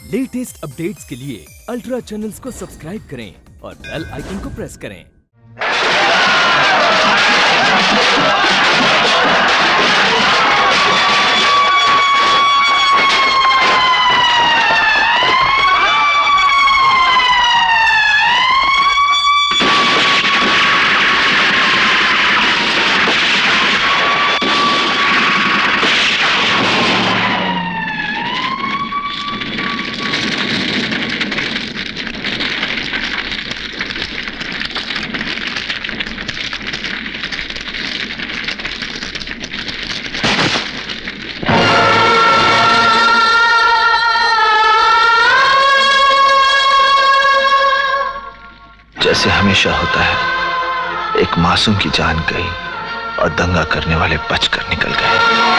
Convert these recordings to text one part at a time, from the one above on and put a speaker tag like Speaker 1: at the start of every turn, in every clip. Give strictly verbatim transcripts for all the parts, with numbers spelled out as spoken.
Speaker 1: Latest updates के लिए ultra channels को सब्सक्राइब करें और बेल आइकन को प्रेस करें।
Speaker 2: जैसे हमेशा होता है, एक मासूम की जान गई और दंगा करने वाले बचकर निकल गए।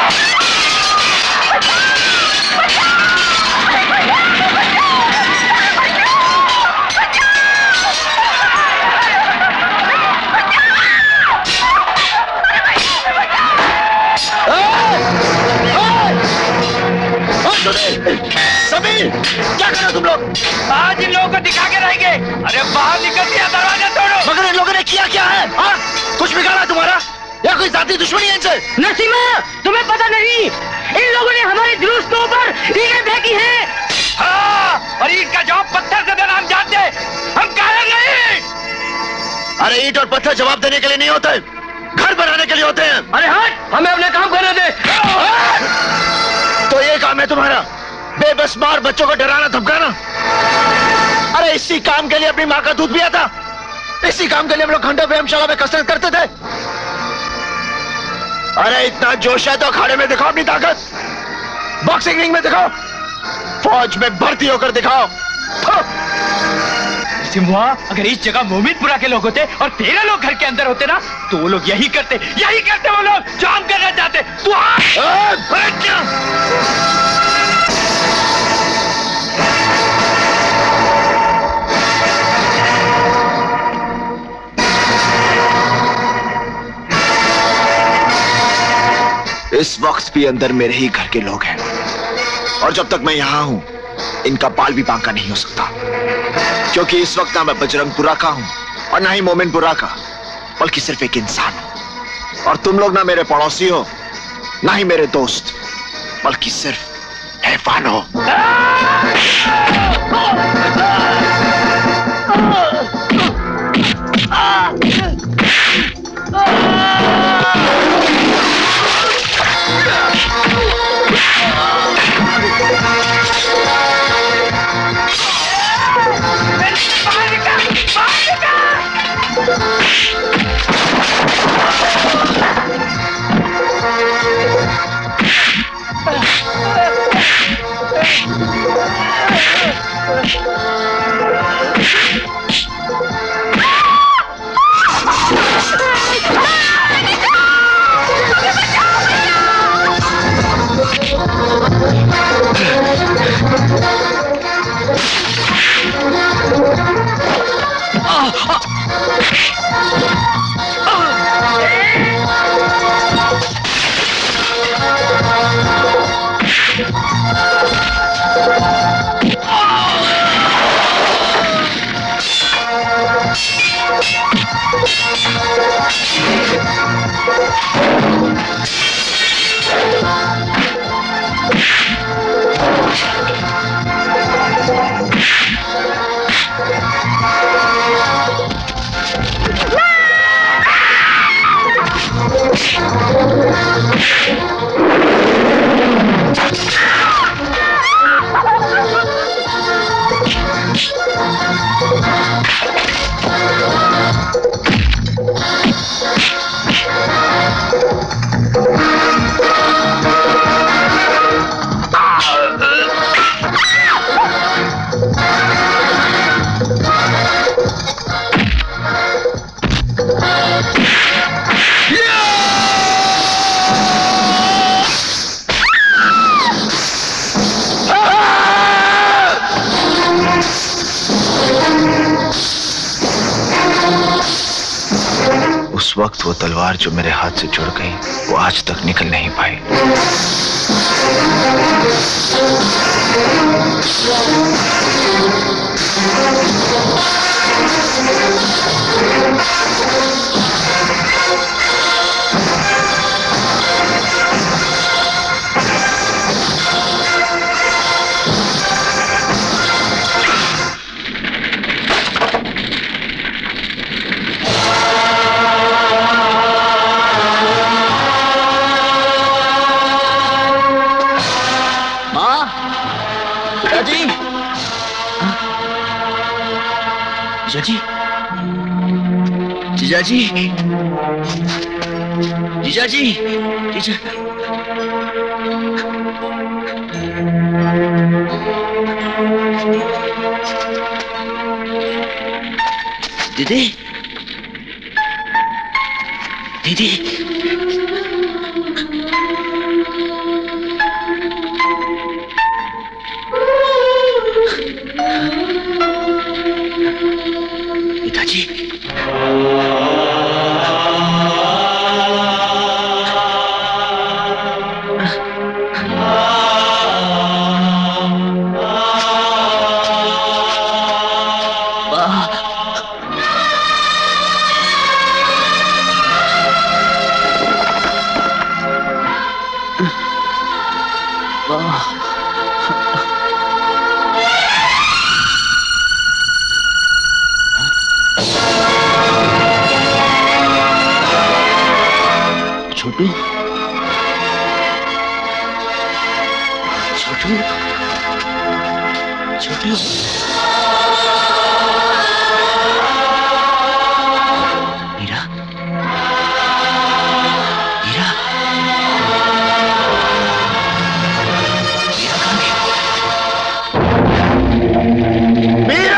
Speaker 3: समीर, क्या कर रहे हो तुम लोग? आज इन लोगों को दिखा के रहेंगे। अरे बाहर निकल दिया, दरवाजा तोड़ो। मगर इन लोगों ने किया क्या है? हाँ? कुछ बिगाड़ा तुम्हारा या कोई जाती दुश्मनी है इनसे?
Speaker 4: नसीमा, तुम्हें पता नहीं, इन लोगों ने हमारे जुलूस के ऊपर ईंटें फेंकी हैं।
Speaker 3: हाँ, और ईंट का जवाब पत्थर से देना हम जानते हैं, हम कायर नहीं। अरे ईंट और पत्थर जवाब देने के लिए नहीं होते, घर बनाने के लिए होते हैं।
Speaker 4: अरे हट, हमें अपने काम करने दे।
Speaker 3: तो ये काम है तुम्हारा, बेबस मार बच्चों को डराना धमकाना। अरे इसी काम के लिए अपनी माँ का दूध पिया था, इसी काम के लिए हम लोग घंटों व्यायामशाला में कसरत करते थे। अरे इतना जोश है तो अखाड़े में दिखाओ अपनी ताकत, बॉक्सिंग रिंग में दिखाओ, फौज में भर्ती होकर दिखाओ।
Speaker 4: सिम्हा, अगर इस जगह मोमिनपुरा के लोग होते और तेरह लोग घर के अंदर होते ना, तो वो लोग यही करते, यही करते वो लोग जो हम करना चाहते। तू
Speaker 2: इस वक्त भी अंदर मेरे ही घर के लोग हैं, और जब तक मैं यहां हूं, इनका बाल भी बांका नहीं हो सकता, क्योंकि इस वक्त ना मैं बजरंगपुरा का हूं और ना ही मोमिनपुरा का, बल्कि सिर्फ एक इंसान हूं। और तुम लोग ना मेरे पड़ोसी हो, ना ही मेरे दोस्त, बल्कि सिर्फ हैवान हो। उस वक्त वो तलवार जो मेरे हाथ से जुड़ गई, वो आज तक निकल नहीं पाई।
Speaker 3: जीजा जी, जीजा जी, जीजा जी, जीजा जी, जीजा दीदी, दीदी, पिताजी, छोटू, छोटू, छोटू, मीरा, मीरा, मीरा कहाँ गई? मीरा!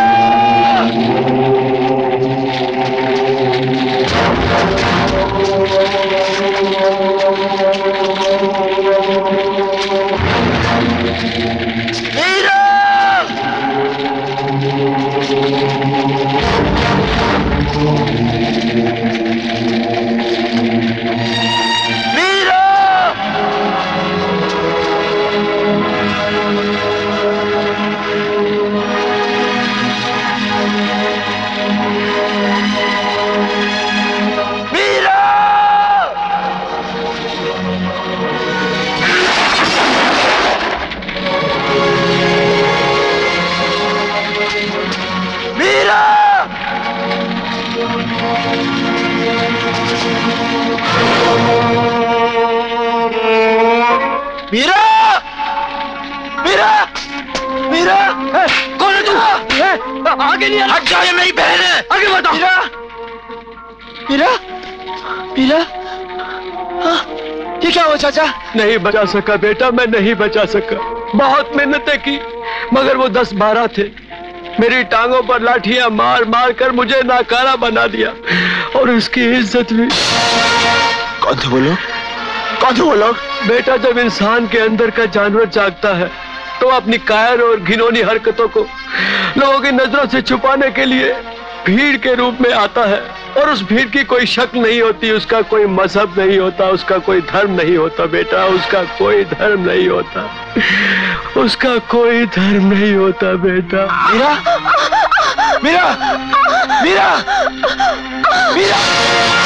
Speaker 3: मीरा! मीरा! मीरा! कौन है तू? आगे नहीं आना। हट जाओ, ये मेरी बहन है। आगे बताओ। मीरा! मीरा! मीरा! हाँ, ये क्या हुआ चाचा?
Speaker 5: नहीं बचा सका बेटा, मैं नहीं बचा सका। बहुत मेहनतें की मगर वो दस बारह थे। मेरी टांगों पर लाठियां मार मार कर मुझे नाकारा बना दिया और उसकी इज्जत भी।
Speaker 2: कौन थे वो लोग? कौन थे वो लोग?
Speaker 5: बेटा, जब इंसान के अंदर का जानवर जागता है तो अपनी कायर और घिनौनी हरकतों को लोगों की नजरों से छुपाने के लिए भीड़ के रूप में आता है। और उस भीड़ की कोई शक्ल नहीं होती, उसका कोई मजहब नहीं होता, उसका कोई धर्म नहीं होता बेटा, उसका कोई धर्म नहीं होता, उसका कोई धर्म नहीं होता बेटा।
Speaker 2: मीरा! मीरा! मीरा! मीरा!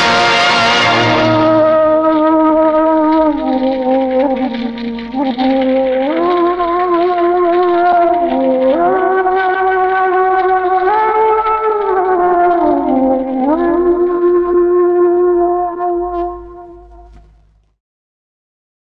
Speaker 5: Oh